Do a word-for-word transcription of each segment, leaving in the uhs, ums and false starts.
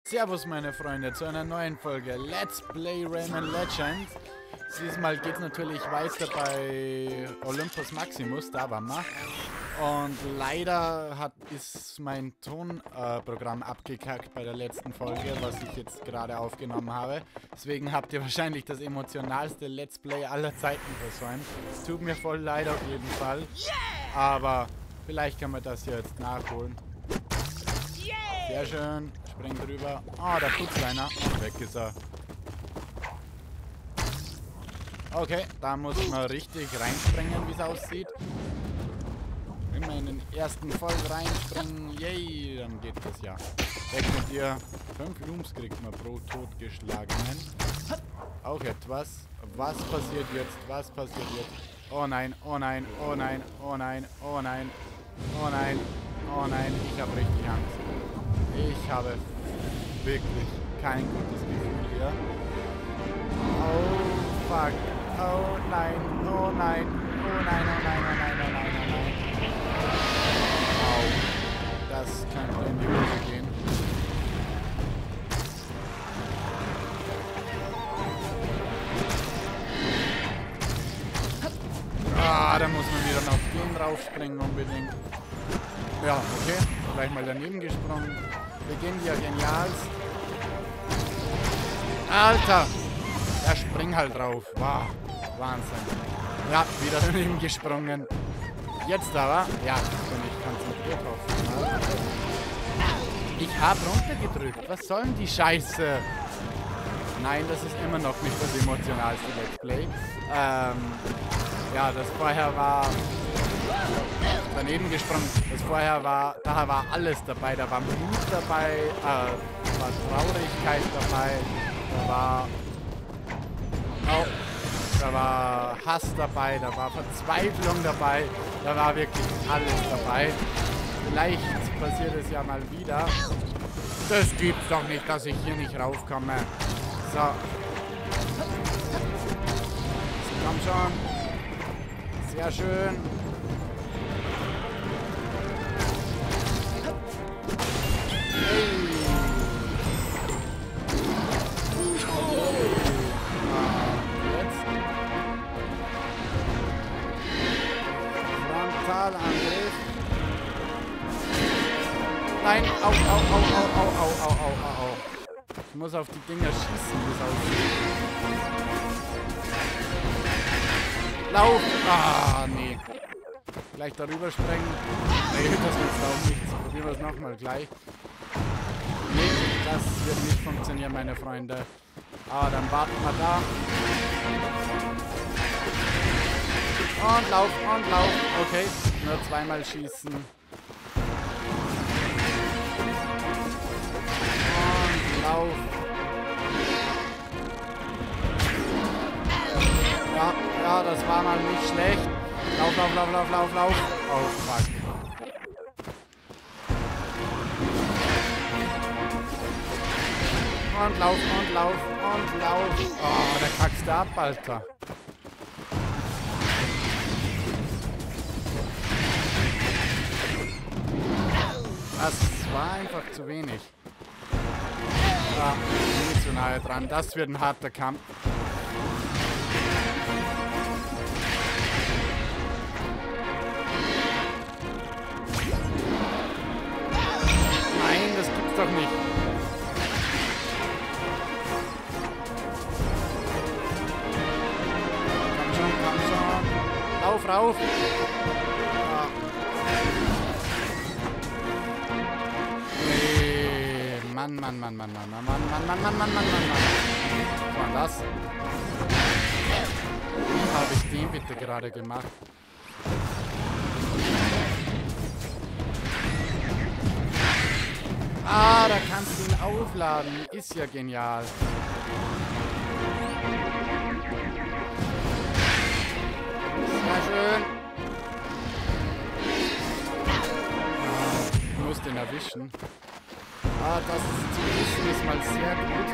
Servus meine Freunde zu einer neuen Folge Let's Play Rayman Legends. Diesmal geht es natürlich weiter bei Olympus Maximus, da waren wir. Und leider hat, ist mein Tonprogramm äh, abgekackt bei der letzten Folge, was ich jetzt gerade aufgenommen habe. Deswegen habt ihr wahrscheinlich das emotionalste Let's Play aller Zeiten versäumt. Es tut mir voll leid auf jeden Fall. Aber vielleicht kann man das ja jetzt nachholen. Sehr schön. Spring drüber. Ah, oh, da putzt einer. Weg ist er. Okay, da muss man richtig reinspringen, wie es aussieht. Wenn wir in den ersten voll reinspringen, yay, dann geht das ja. Weg mit dir. Fünf Looms kriegt man pro Totgeschlagenen. Auch etwas. Was passiert jetzt? Was passiert jetzt? Oh nein, oh nein, oh nein, oh nein, oh nein, oh nein, oh nein. Ich habe richtig Angst. Ich habe wirklich kein gutes Gefühl hier. Oh fuck. Oh nein, oh nein, oh nein, oh nein, oh nein, oh nein, oh nein. Au. Das könnte in die Hose gehen. Ah, da muss man wieder auf den raufspringen unbedingt. Ja, okay. Gleich mal daneben gesprungen. Beginn ja genial. Alter! Der springt halt drauf. Wow. Wahnsinn. Ja, wieder daneben gesprungen. Jetzt aber. Ja, jetzt bin ich konzentriert drauf. Ich habe runtergedrückt. Was soll denn die Scheiße? Nein, das ist immer noch nicht das emotionalste Let's Play. Ähm, ja, das vorher war daneben gesprungen. Das vorher war, da war alles dabei. Da war Mut dabei, äh, da war Traurigkeit dabei, da war, oh, da war Hass dabei, da war Verzweiflung dabei, da war wirklich alles dabei. Vielleicht passiert es ja mal wieder. Das gibt's doch nicht, dass ich hier nicht raufkomme. So. Komm schon. Sehr schön. Frontalangriff. Nein, au, au, au, au, au, au, au, au, au, au. Ich muss auf die Dinger schießen, wie es aussieht. Lauf! Ah, nee. Gleich darüber sprengen. Nee, das wird auch nichts. Probieren wir es nochmal gleich. Nee, das wird nicht funktionieren, meine Freunde. Ah, dann warten wir da. Und lauf, und lauf. Okay, nur zweimal schießen. Und lauf. Ja, ja, das war mal nicht schlecht. Lauf, lauf, lauf, lauf, lauf, lauf. Oh, fuck. Und lauf, und lauf, und lauf. Oh, der kackst ab, Alter. Das war einfach zu wenig. Ja, nicht zu nahe dran. Das wird ein harter Kampf. Nein, das gibt's doch nicht. Komm schon, komm schon. Lauf, rauf. Ja. Nee. Mann, Mann, Mann, Mann, Mann, Mann, Mann, Mann, Mann, Mann, Mann, Mann, Mann, Mann. Was war das? Wie habe ich den bitte gerade gemacht? Ah, da kannst du ihn aufladen. Ist ja genial. Sehr schön. Ah, ich muss den erwischen. Ah, das zu wissen ist mal sehr gut.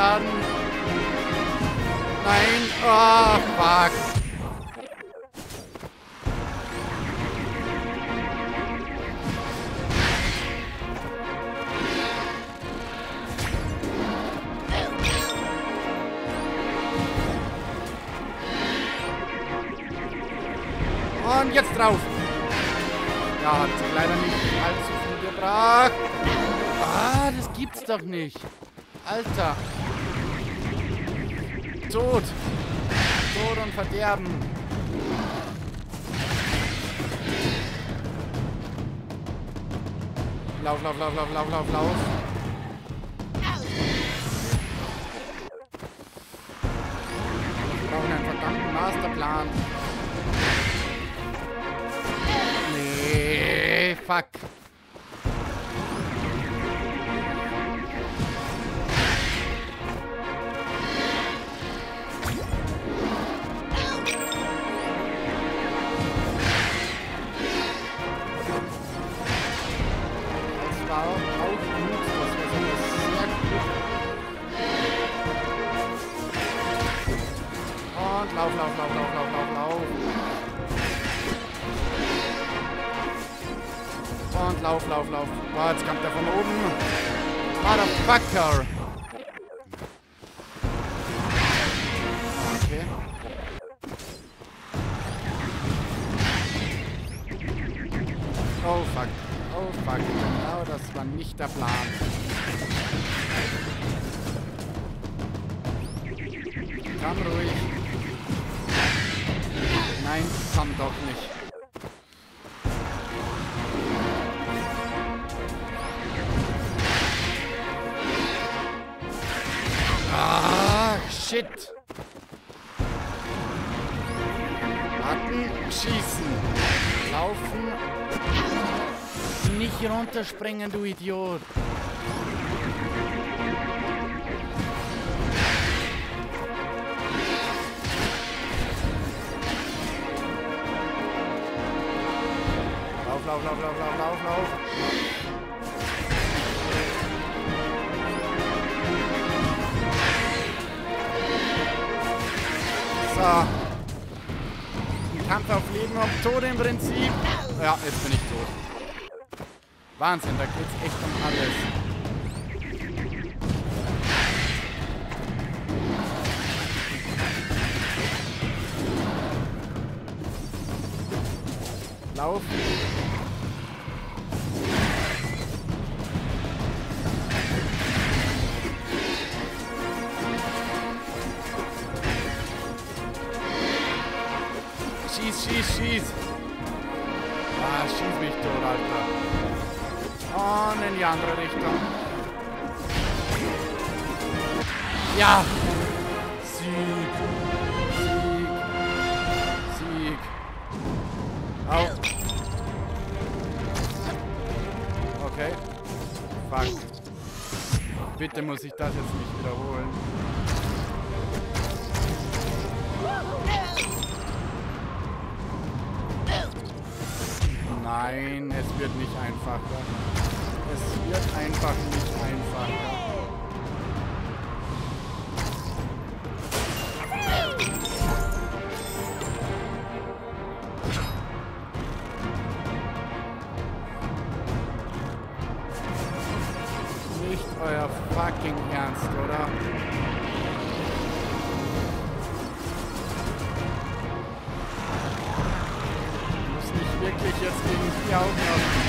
Schaden. Nein. Oh, fuck. Und jetzt drauf. Ja, hat sich leider nicht allzu viel gebracht. Ah, das gibt's doch nicht. Alter. Tod. Tod und Verderben. Lauf, lauf, lauf, lauf, lauf, lauf, lauf. Wir brauchen einen verdammten Masterplan. Nee, fuck. Das war auch gut. Das war sogar sehr gut. Und lauf, lauf, lauf, lauf, lauf, lauf, lauf. Und lauf, lauf, lauf. Oh, jetzt kommt der von oben. Motherfucker. Okay. Oh, fuck. Oh, fuck. Genau, das war nicht der Plan. Komm ruhig. Nein, komm doch nicht. Ah, shit. Warten, schießen. Laufen. Nicht runterspringen, du Idiot. Lauf, lauf, lauf, lauf, lauf, lauf, lauf. So. Ein Kampf auf Leben und Tod im Prinzip. Ja, jetzt bin ich tot. Wahnsinn, da geht's echt um alles. Lauf. Schieß, schieß, schieß. Ah, schieß mich tot, Alter. Und in die andere Richtung. Ja. Sieg. Sieg. Sieg. Auf. Okay. Fuck. Bitte muss ich das jetzt nicht wiederholen. Nein, es wird nicht einfacher. Es wird einfach nicht einfacher. Nicht euer fucking Ernst, oder? Wirklich jetzt gegen die Augen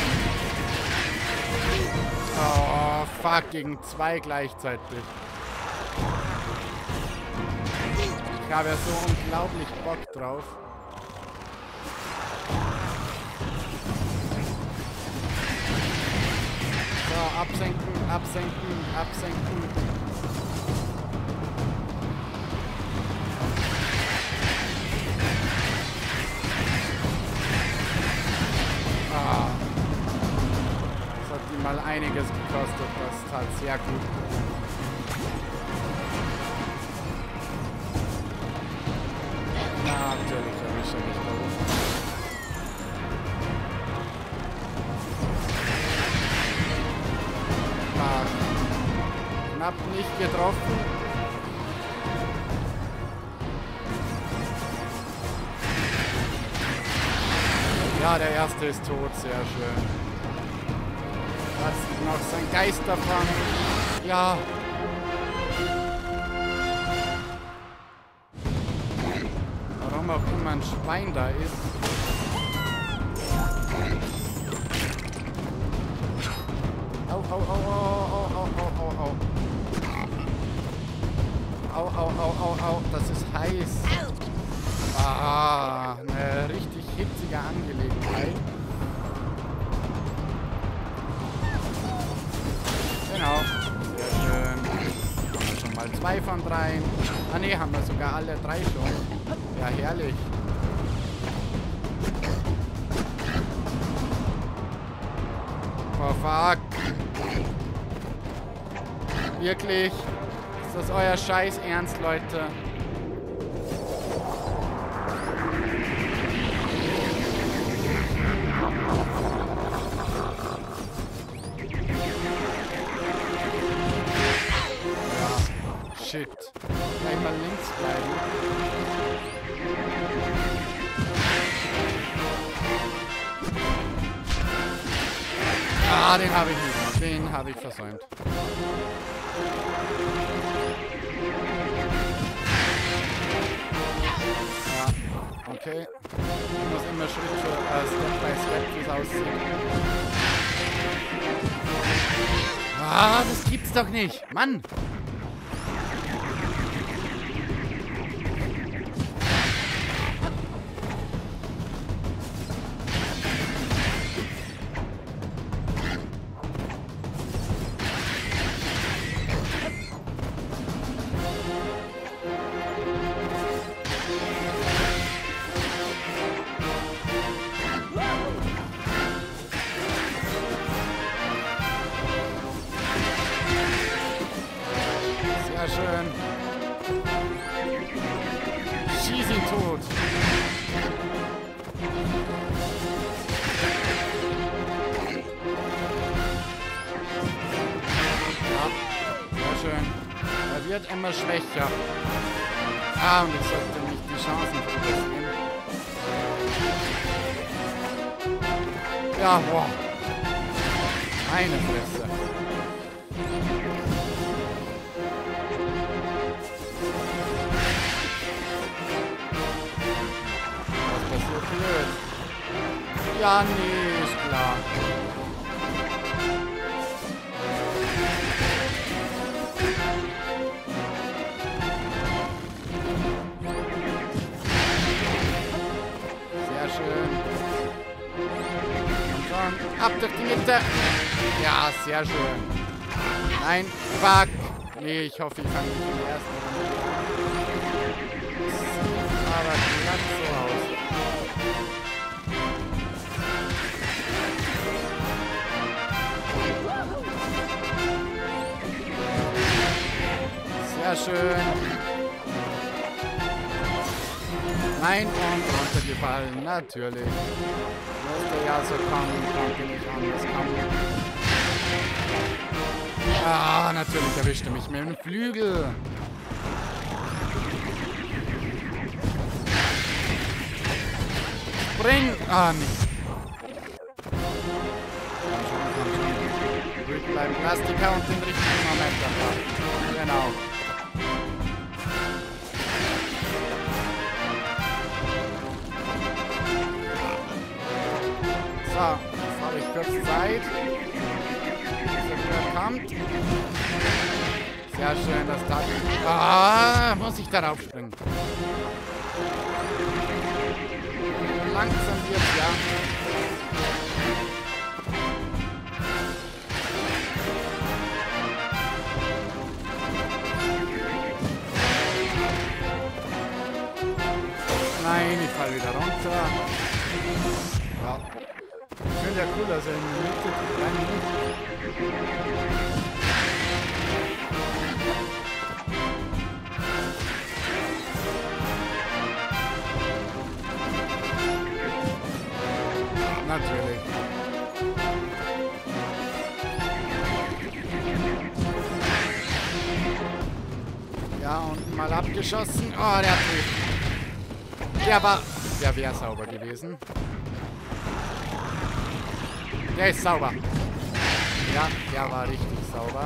auf. Oh, fuck, gegen zwei gleichzeitig. Ich habe ja so unglaublich Bock drauf. So, absenken, absenken, absenken. Das hat ihm mal einiges gekostet. Das tat sehr gut. Na, natürlich erwische ich mich da oben. Ah, knapp nicht getroffen. Ja, der erste ist tot. Sehr schön. Lass noch sein Geist davon. Ja. Warum auch immer ein Schwein da ist. Au, au, au, au, au, au, au, au. Au, au, au, au, au. Das ist heiß. Ah, eine richtig hitzige Angelegenheit. Genau. Sehr schön. Haben wir schon mal zwei von dreien. Ah ne, haben wir sogar alle drei schon. Ja, herrlich. Oh, fuck. Wirklich? Ist das euer Scheiß Ernst, Leute? Shit. Gleich mal links bleiben. Ah, den habe ich nicht. Den habe ich versäumt. Ja, okay. Ich muss immer Schritt für äh, Step by Step, wie es aussieht. Ah, das gibt's doch nicht. Mann! Sehr schön. Schieß ihn tot. Ja, sehr schön. Er wird immer schwächer. Ah, und ich sollte nicht die Chancen verpassen. Ja, boah. Meine Fresse. Ja, nee, ist klar. Sehr schön. Und schon ab durch die Mitte. Ja, sehr schön. Nein, fuck. Nee, ich hoffe, ich fange nicht in der ersten Runde an. Aber glatt so aus. Sehr schön. Nein, und runtergefallen. Natürlich. Musste ja so kommen. Konnte nicht anders kommen. Ah, natürlich erwischte mich mit dem Flügel. Spring! Ah, nicht. Komm schon, komm schon. Ruhig bleiben. Plastiker und den richtigen Moment abwarten. Genau. So, jetzt habe ich kurz Zeit. Bis er kommt. Sehr schön, dass das... Ah, muss ich darauf springen. Langsam wird's, ja. Nein, ich fall wieder runter. Ja. Ich finde ja cool, dass er in der Mitte die kleinen... Natürlich. Ja, und mal abgeschossen. Oh, der hat mich. Der war... Der wäre sauber gewesen. Der ist sauber. Ja, der war richtig sauber.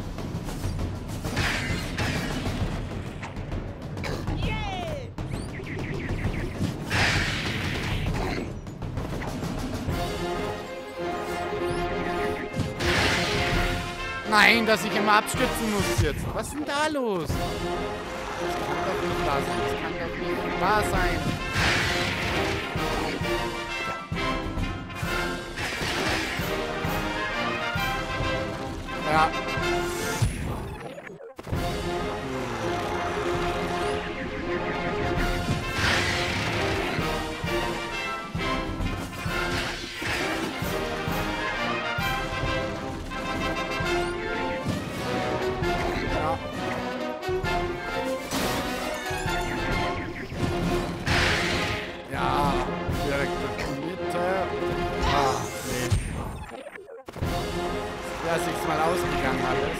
Nein, dass ich immer abstützen muss jetzt. Was ist denn da los? Das kann doch nicht wahr sein. Das kann doch nicht wahr sein. Ja. Ja, ist jetzt mal ausgegangen alles.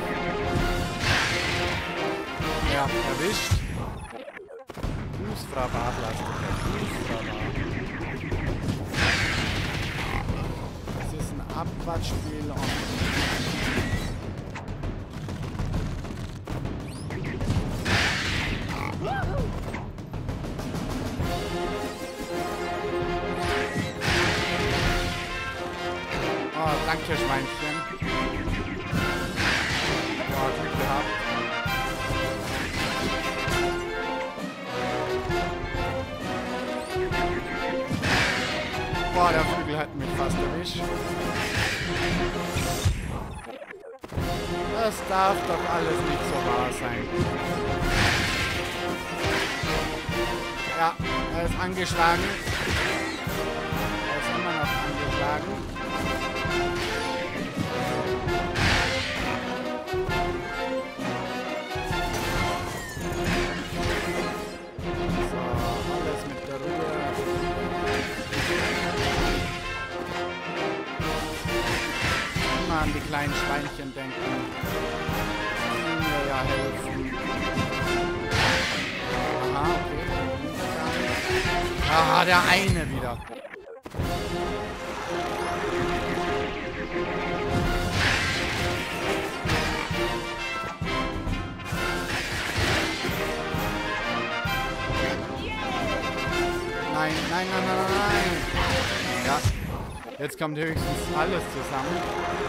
Ja, erwischt. Fußfrabat, Lastiker. Fußfrabat. Das ist ein Abquatschspiel und... Oh, danke, Schweinchen. Boah, Glück gehabt. Boah, der Flügel hat mich fast erwischt. Das darf doch alles nicht so wahr sein. Ja, er ist angeschlagen. Er ist immer noch angeschlagen. An die kleinen Schweinchen denken, die mir ja helfen. Aha, okay. Ah, der eine wieder. Nein, nein, nein, nein, nein. Ja. Jetzt kommt höchstens alles zusammen.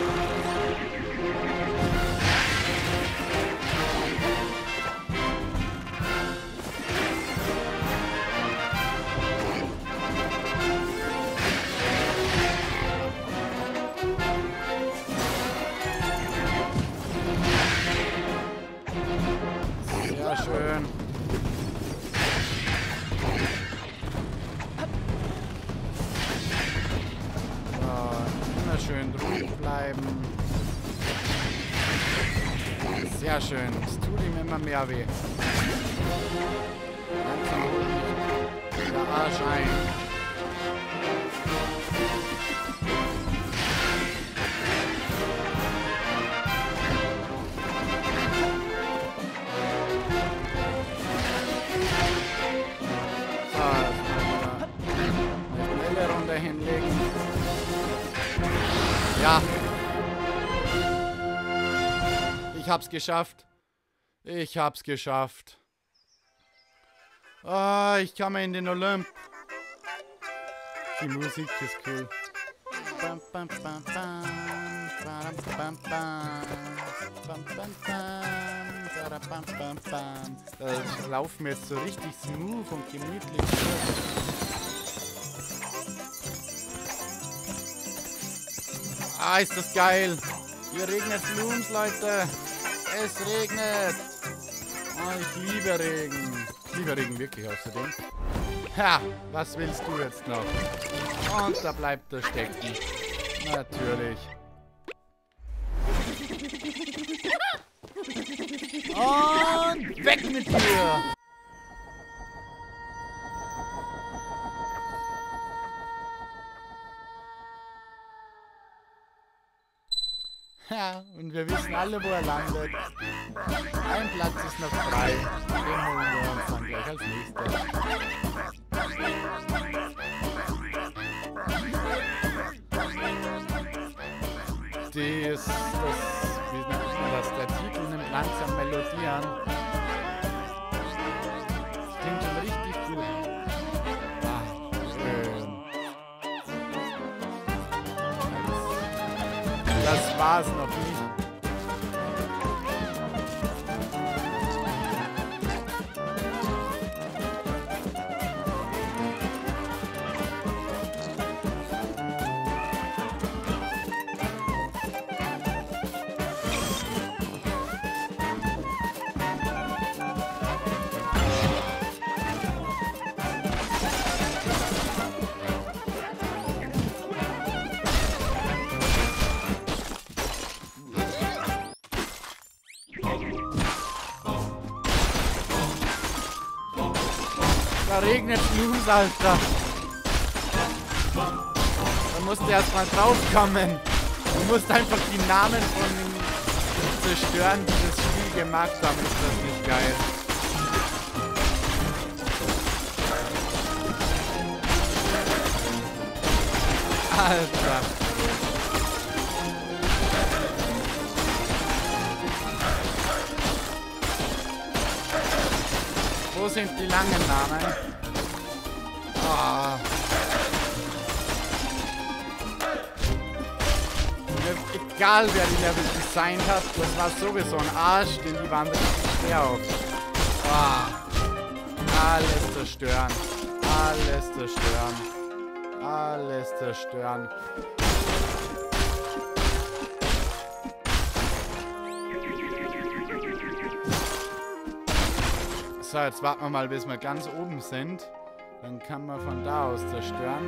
Sehr schön. Schön ruhig bleiben. Sehr schön. Es tut ihm immer mehr weh. Langsam holt mich der Arsch ein. So, jetzt mal eine schnelle Runde hinlegen. Ja. Ich hab's geschafft. Ich hab's geschafft. Ah, ich komme in den Olymp. Die Musik ist cool. Bam, bam, bam, bam. Bam, bam, bam. Bam, bam, bam. Bam, bam, bam. Da laufen wir jetzt so richtig smooth und gemütlich. Ah, ist das geil. Hier regnet Blooms, Leute. Es regnet. Oh, ich liebe Regen. Ich liebe Regen wirklich außerdem. Ha, was willst du jetzt noch? Und da bleibt er stecken. Natürlich. Und weg mit dir. Ja, und wir wissen alle, wo er landet. Ein Platz ist noch frei. Den holen wir uns dann gleich als nächstes. ist das, wie nennt man das, der Titel nimmt langsam Melodie an. Das klingt schon richtig gut. Ah, schön. Das war's noch nicht. Da regnet Blues, Alter. Da musst du erst mal draufkommen. Du musst einfach die Namen von den Zerstören, die das Spiel gemacht haben. Ist das nicht geil? Alter. Wo sind die langen Namen? Oh. Egal wer die Level designt hat, das war sowieso ein Arsch, denn die waren richtig schwer auf. Oh. Alles zerstören. Alles zerstören. Alles zerstören. So, jetzt warten wir mal, bis wir ganz oben sind. Dann kann man von da aus zerstören.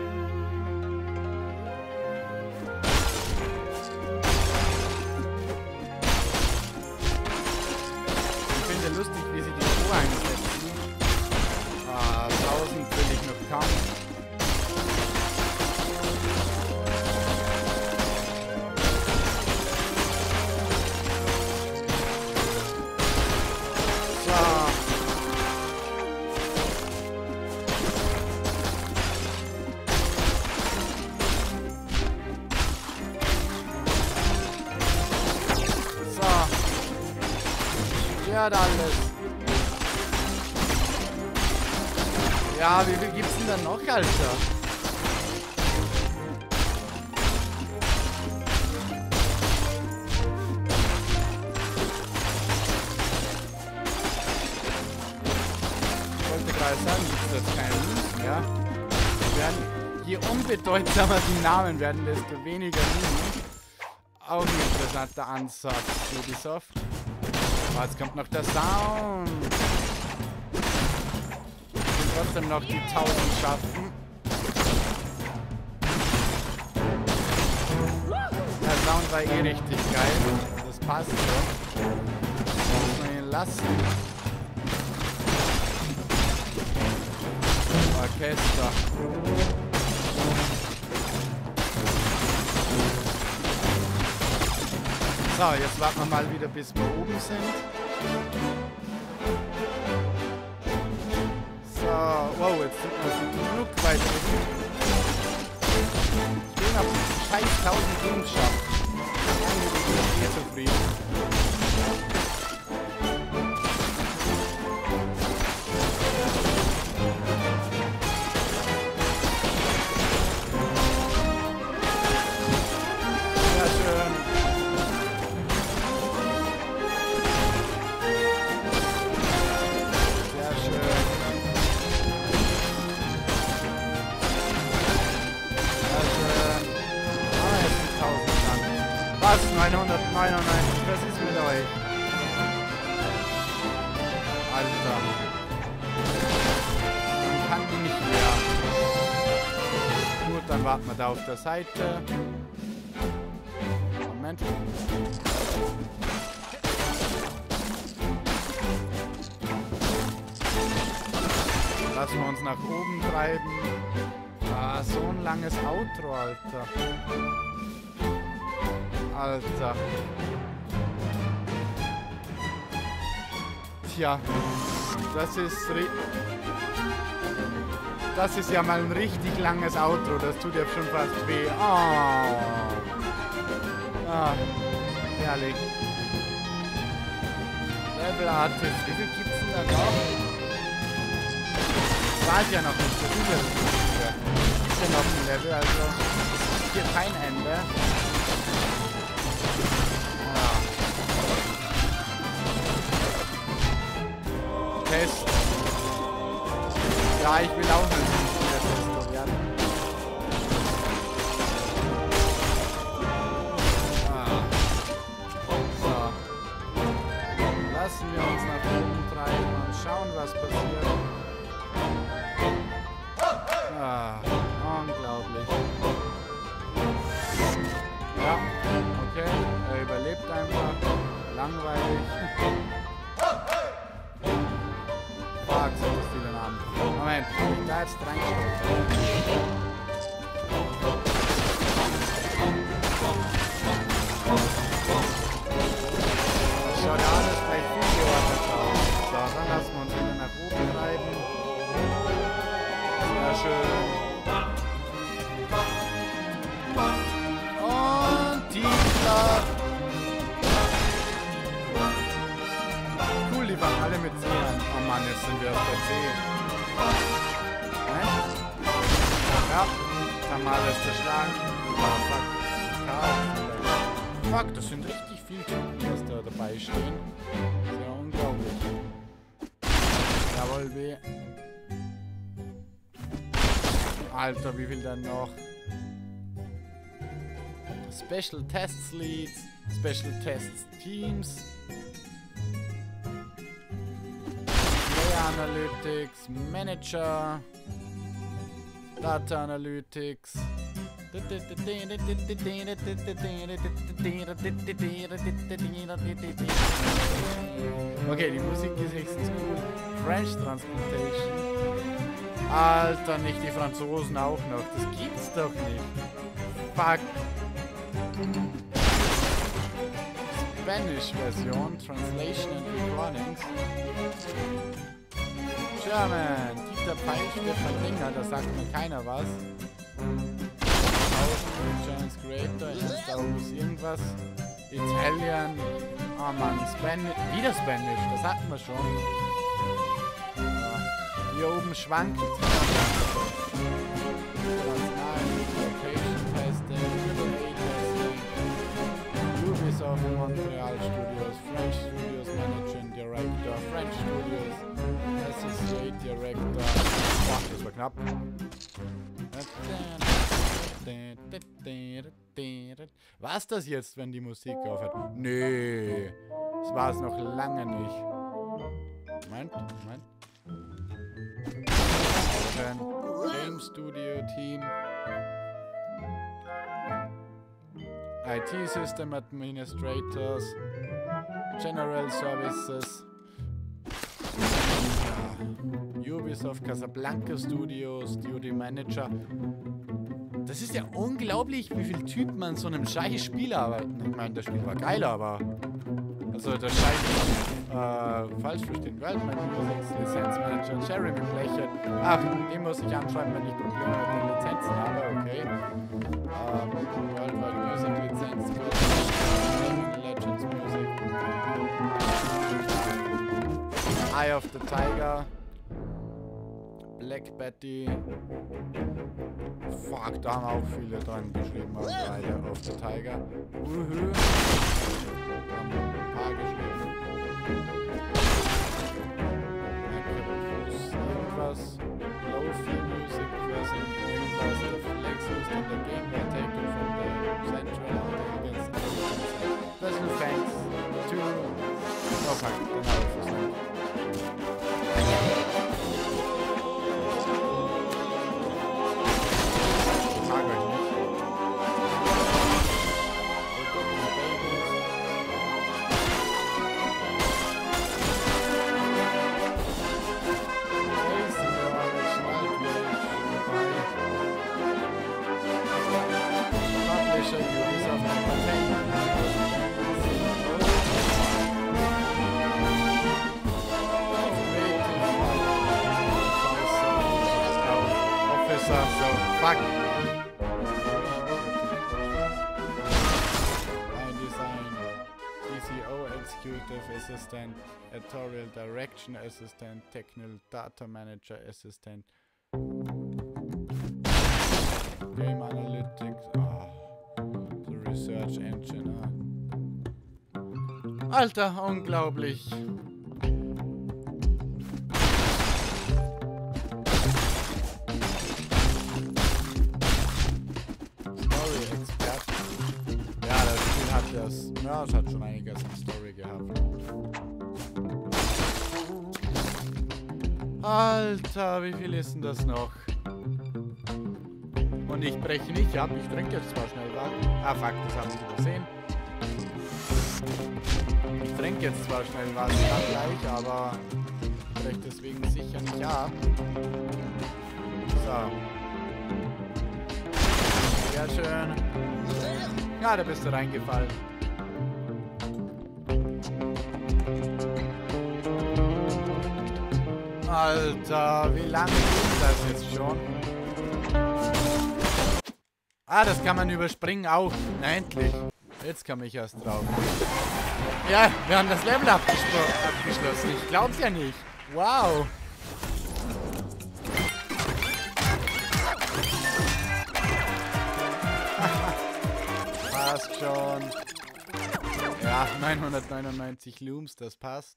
Ich finde lustig, wie sie die Schuhe einsetzen. Ah, tausend will ich noch kaum. Alles. Ja, wie viel gibt's denn da noch, Alter? Ich wollte gerade sagen, gibt's jetzt keine Münzen, ja? Werden, je unbedeutsamer die Namen werden, desto weniger Münzen. Auch ein interessanter Ansatz, Ubisoft. Oh, jetzt kommt noch der Sound. Ich will trotzdem noch die tausend schaffen. Der Sound war eh richtig geil. Das passt so. Muss man ihn lassen. Orchester. So, jetzt warten wir mal wieder, bis wir oben sind. So, wow, jetzt sind wir genug weit oben. Ich will noch scheiß tausend Rooms schaffen. Ich bin hier zufrieden. neunhundertneunundneunzig, was ist mit euch? Alter. Man kann die nicht mehr. Gut, dann warten wir da auf der Seite. Moment. Lassen wir uns nach oben treiben. Ah, so ein langes Outro, Alter. Alter. Tja, das ist das ist ja mal ein richtig langes Outro. Das tut ja schon fast weh. Oh. Ah, herrlich. Level Artist. Wie viel gibt's denn da noch? Das weiß ja noch nicht. Das ist ja das Wichtige. Es gibt ja noch ein Level, also es gibt hier kein Ende. Ah. Test. Ja, ich will auch nicht der Tester werden. Ah. So. Lassen wir uns nach oben treiben und schauen, was passiert. Ah, unglaublich. Ja, okay. Er überlebt einfach. Langweilig. Fuck, sind das viele Namen. Moment, ich da jetzt reingeschaut. Das schaut ja alles gleich viel geordnet aus. So, dann lassen wir uns wieder nach oben treiben. Sehr schön. Und tiefer. Cool, die waren alle mit C. Oh Mann, jetzt sind wir auf der C. Nein? Ja, haben wir alles zerschlagen. Oh, fuck. Fuck, das sind richtig viele Typen, die da dabei stehen. Sehr unglaublich. Jawohl, weh. Alter, wie viel denn noch? Special Tests Leads, Special Tests Teams, Player Analytics, Manager, Data Analytics. Okay, die Musik ist höchstens cool. French Transplantation. Alter, nicht die Franzosen auch noch. Das gibt's doch nicht. Fuck. Spanish-Version, Translation and Recordings. German, Dieter Peilstift von Dinger, da sagt mir keiner was. Giants Creator, Instaurus irgendwas. Italian, oh Mann, Spanish, wieder Spanish, das hatten wir schon. Ja. Hier oben schwankt. Ubisoft, Montreal Studios, French Studios Manager and Director, French Studios, Associate Director. Boah, das war knapp. Was das jetzt, wenn die Musik aufhört? Nee, das war es noch lange nicht. Moment, Moment. Game Studio Team. I T System Administrators, General Services, ja, Ubisoft Casablanca Studios, Studio Manager. Das ist ja unglaublich, wie viel Typen man so einem scheiß Spiel arbeiten. Ich meine, das Spiel war geil, aber also das scheint äh, falsch verstehen. Worldwide Music Lizenzmanager, Jeremy Blechert. Ach, den muss ich anschreiben, wenn ich Probleme mit den Lizenzen habe, okay. Ähm, Worldwide Music Lizenz, Legends Music. Eye of the Tiger. Black Betty. Fuck, da haben auch viele dran geschrieben, aber Eye of the Tiger. Uhu. Haben ein paar geschrieben. Irgendwas. Lo-fi Music, Pressing, irgendwas. The Flex used in the game were taken from the central against the special thanks to... Oh fuck, den habe ich versucht. Frag euch nicht. Fuck. Executive Assistant, Editorial Direction Assistant, Technical Data Manager Assistant, Game Analytics, oh, the Research Engine. Ah. Alter, unglaublich. Das, ja, es hat schon einiges an Story gehabt. Alter, wie viel ist denn das noch? Und ich breche nicht ab. Ich trinke jetzt zwar schnell was. Ah, fuck, das habe ich übersehen. Ich trinke jetzt zwar schnell was, dann gleich, aber ich breche deswegen sicher nicht ab. So. Sehr schön. Ja, da bist du reingefallen. Alter, wie lange ist das jetzt schon? Ah, das kann man überspringen auch. Na, endlich. Jetzt komme ich erst drauf. Ja, wir haben das Level abgeschlossen. Ich glaub's ja nicht. Wow. Passt schon. Ja, neunhundertneunundneunzig Looms, das passt.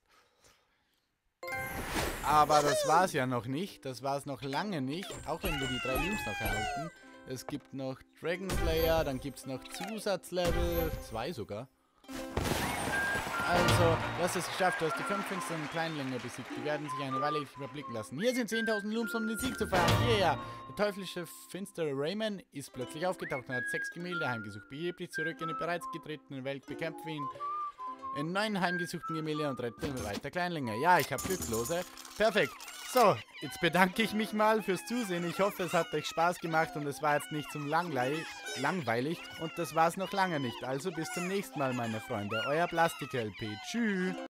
Aber das war's ja noch nicht. Das war's noch lange nicht. Auch wenn wir die drei Looms noch erhalten. Es gibt noch Dragon Slayer, dann gibt's noch Zusatzlevel. Zwei sogar. Also, du hast es geschafft. Du hast die fünf finsteren Kleinlinge besiegt. Die werden sich eine Weile überblicken lassen. Hier sind zehntausend Looms, um den Sieg zu feiern. Yeah. Der teuflische finstere Rayman ist plötzlich aufgetaucht und hat sechs Gemälde heimgesucht. Begib dich zurück in die bereits getretene Welt, bekämpfe ihn in neun heimgesuchten Gemälde und rette weiter Kleinlinge. Ja, ich habe Glücklose. Perfekt. So, jetzt bedanke ich mich mal fürs Zusehen. Ich hoffe, es hat euch Spaß gemacht und es war jetzt nicht zum langweilig. Und das war es noch lange nicht. Also bis zum nächsten Mal, meine Freunde. Euer Plastik-L P. Tschüss.